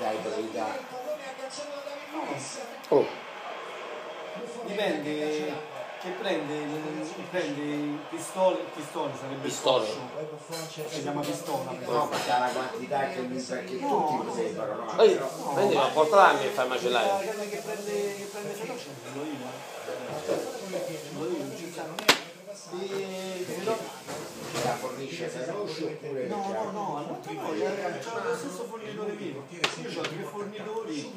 dai priorità. Oh. Dipende che prende pistole sarebbe Pistole. si chiama pistola. No, ma dalla quantità che mi sa che tutti lo separano. No, Poi, però, prendi una portala e fai La macellaio. carne che prende feroce quello io. Non ci sta. Però la fornisce feroce oppure no, all'altro no, c'è lo stesso fornitore mio. Io ho 3 fornitori.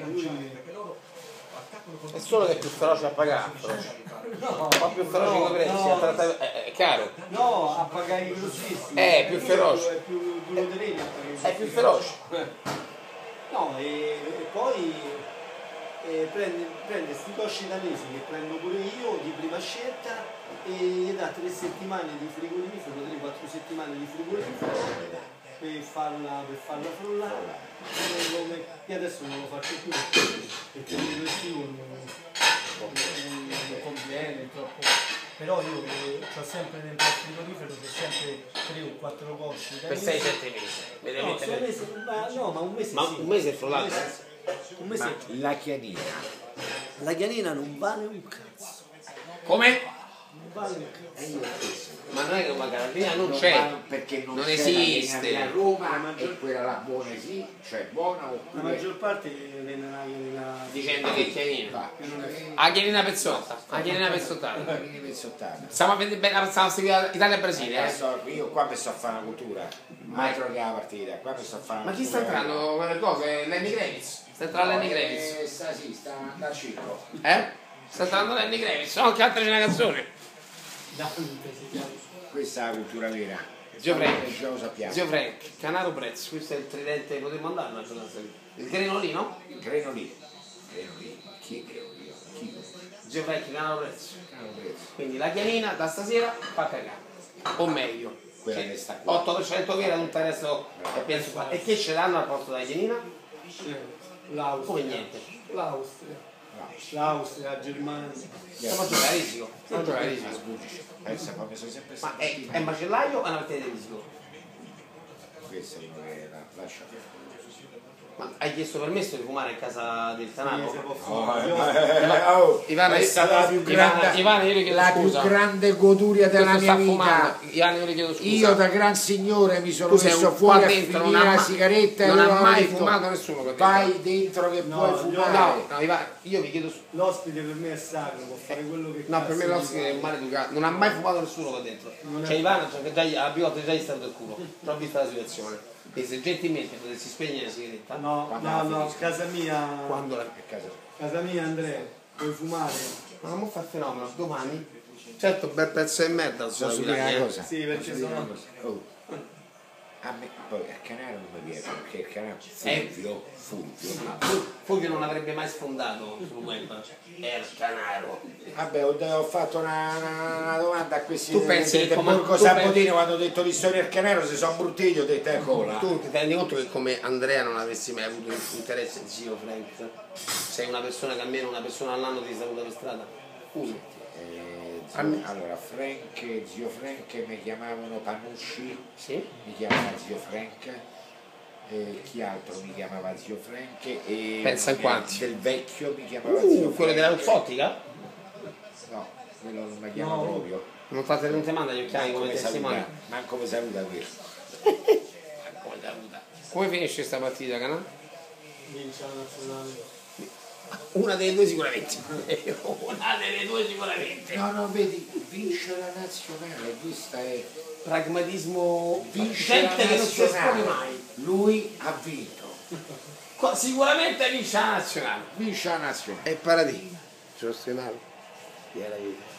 È solo che è più feroce a pagare. Un po' più feroce con i prezzi, a trattare. È caro. No, a pagare i grossissimi. È più feroce. È più duro di legno a pagare i È più grossissimi. feroce. No, e poi prende sti cosci danesi che prendo pure io di prima scelta e gli dà 3 settimane di frigorifero, 3-4 settimane di frigorifero per farla frullare. Io adesso non lo faccio più perché il restivo non conviene troppo. Però io ho sempre nel frigorifero c'è sempre 3 o 4 cosci Per 6-7 mesi. no, ma un mese Ma sì. un mese è frullato. Un mese. la chianina. La chianina non vale un cazzo. Come? Non vale un cazzo. Ma non è che una carabina non c'è. Perché non Non c'è esiste. a Roma e quella là buona sì, cioè buona La oppure maggior parte viene la chianina. Dicendo che è chianina. va. La chianina pezzotta. La chianina pezzottata. Chianina pezzottata. Stiamo a vedere bene, stiamo a seguire Italia e Brasile. Io qua mi sto a fare una cultura, mai trovato la partita, qua mi sto a fare una Ma chi sta cultura. entrando con le cose? Lenny Kravitz? Sta entrando Lenny Kravitz? Sta dal circo. Sta entrando Lenny Kravitz? No, che altra c'è una canzone? Questa è la cultura vera. Zio Frank. Già lo sappiamo. Zio Frank, Canaro Prezzo, questo è il tridente, potremmo andare una giornata lì. Il grenolino? Greno lì. Chi è Greno lì? Chi? Zio Frank, Canaro Prezzo. Caro prezzo. Quindi la chianina da stasera fa cagare. O meglio. Quella che sta qua. 8% vera, tutto il resto è penso qua. E che ce l'hanno al posto della chianina? Come L'Austria. niente. L'Austria. L'Austria, la Germania. Stiamo a giocare a risico. Stiamo a giocare a risico. Pensa, ma mi sono sempre Ma stato. è macellaio o è una partita di risico? Questa è una vera. Lascia perdere. Ma hai chiesto permesso di fumare in casa del Tanaro? Se può fare. Ivano, è stata la più grande, Ivano, io gli chiedo la scusa. più grande goduria della Questo mia sta vita. fumando. Ivano, io gli chiedo scusa. Io da gran signore mi sono Tu sei messo qua fuori a dentro, finire la sigaretta non e ha loro mai hanno detto, fumato nessuno qua dentro. vai dentro che puoi fumare. No, Ivano, io vi chiedo scusa. L'ospite per me è sacro, può fare quello che No, per me cazzo l'ospite gli è pare. maleducato, non ha mai fumato nessuno qua dentro. Cioè Ivano, cioè, che già la pilota già gli sta del culo. Già ho visto la situazione. E se gentilmente potessi spegnere la sigaretta. No, casa mia. Quando la Casa mia Andrea, puoi fumare? Ma non fa il fenomeno, domani. Certo, bel pezzo di merda Posso sulla dire una Milano. cosa? Sì, perché Posso dire sono- una cosa? Oh. A me poi il canale non mi piace perché il canale Fulvio. Fulvio non avrebbe mai sfondato sul web. Era Canaro. Vabbè, ho fatto una domanda a questi Tu pensi che come- Borgo tu Sabotino pensi- quando ho detto di storia del canale si sono bruttiti, ho detto eccola. Tu ti rendi conto che come Andrea non avresti mai avuto interesse in zio Frank? Sei una persona che almeno una persona all'anno ti saluta per strada? Uno. Allora, zio Frank mi chiamavano Panusci, Sì? mi chiamava zio Frank, chi altro mi chiamava zio Frank e Pensa in quanti. del vecchio mi chiamava zio Frank. Quello della Luzzottica? No, quello non mi chiama proprio. Non fate non ti manda gli occhiali come testimoni. Manco mi saluta questo. Come finisce sta partita, Canà? Vince la nazionale. Una delle due sicuramente. Una delle due sicuramente. No, vedi, vince la nazionale, questa è Pragmatismo. vince la Gente che non si espone nazionale. mai. Lui ha vinto. Sicuramente vince la nazionale. Vince la nazionale. È paradiso. Giusto, Mario?